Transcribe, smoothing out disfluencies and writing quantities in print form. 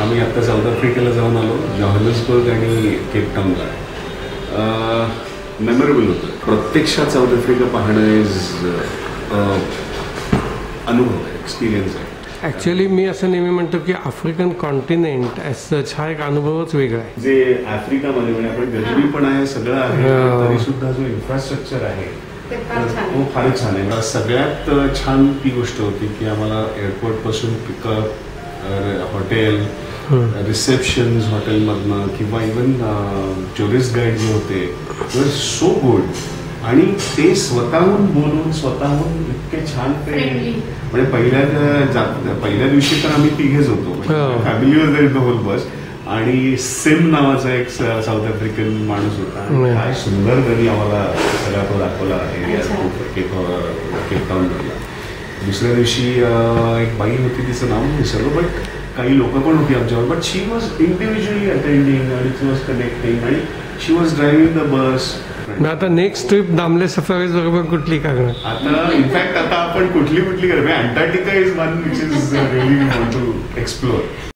आम्ही आता साऊथ आफ्रिकेला जाऊन आलो, जोहान्सबर्ग आणि केपटाऊनला. मेमोरेबल होतं. प्रत्यक्षात साऊथ आफ्रिका पाहणं इज अनुभव आहे, एक्सपिरियन्स आहे. ॲक्च्युअली मी असं नेहमी म्हणतो की आफ्रिकन कॉन्टिनेंट ॲज सच हा एक अनुभवच वेगळा आहे. जे आफ्रिकामध्ये म्हणजे आपण गरिबी पण आहे, सगळं आहे, तरी सुद्धा जो इन्फ्रास्ट्रक्चर आहे तो फारच छान आहे. सगळ्यात छान ती गोष्ट होती की आम्हाला एअरपोर्टपासून पिकअप, हॉटेल, रिसेप्शन्स हॉटेलमधनं किंवा इवन टुरिस्ट गाईड जे होते वर सो गुड. आणि ते स्वतःहून बोलून स्वतःहून इतके छान ते म्हणजे पहिल्या दिवशी तर आम्ही तिघेच होतो, family was there in the whole bus. आणि सिम नावाचा एक साऊथ आफ्रिकन माणूस होता, काय सुंदर त्यांनी आम्हाला सगळा तो दाखवला एरिया केपटाऊनमधला. दुसऱ्या दिवशी एक बाई होती, तिचं नाव नाही विसरलो, बट काही लोक पण होती आमच्यावर, but she was individually attending आणि शी वॉज कनेक्टिंग आणि she was driving the bus. आता नेक्स्ट ट्रिप दामले सफारीज बरोबर कुठली करणार? आता इनफॅक्ट आता आपण कुठली करणार, Antarctica is one which is really we want to explore.